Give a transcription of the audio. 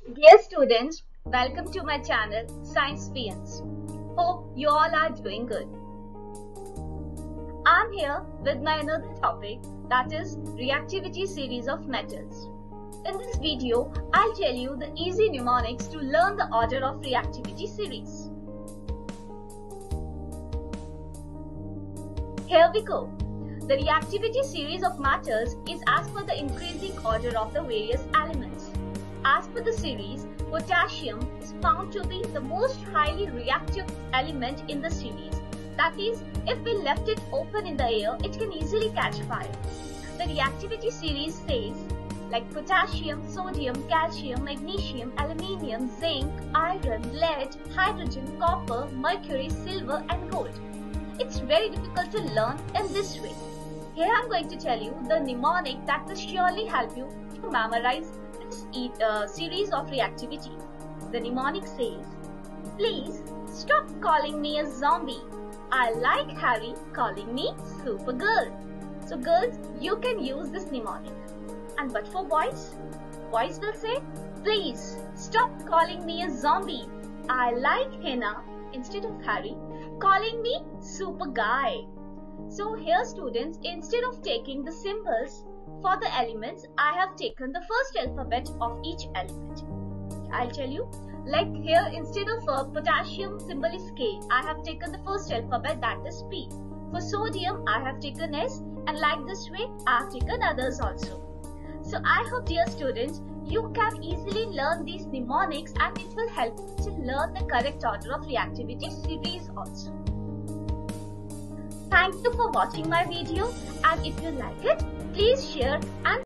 Dear students, welcome to my channel Science Fiends. Hope you all are doing good. I'm here with my another topic, that is reactivity series of metals. In this video, I'll tell you the easy mnemonics to learn the order of reactivity series. Here we go. The reactivity series of matters is as per the increasing order of the various elements. As per the series, potassium is found to be the most highly reactive element in the series. That is, if we left it open in the air, it can easily catch fire. The reactivity series says like potassium, sodium, calcium, magnesium, aluminium, zinc, iron, lead, hydrogen, copper, mercury, silver and gold. It's very difficult to learn in this way. Here I'm going to tell you the mnemonic that will surely help you to memorize this series of reactivity. The mnemonic says, please stop calling me a zombie. I like Harry calling me Supergirl. So girls, you can use this mnemonic. And but for boys will say, please stop calling me a zombie. I like Hannah instead of Harry calling me Super Guy. So here students, instead of taking the symbols for the elements, I have taken the first alphabet of each element. I'll tell you, like here instead of potassium symbol is K, I have taken the first alphabet, that is P. For sodium, I have taken S, and like this way, I have taken others also. So I hope, dear students, you can easily learn these mnemonics and it will help you to learn the correct order of reactivity series also. Thank you for watching my video, and if you like it, please share and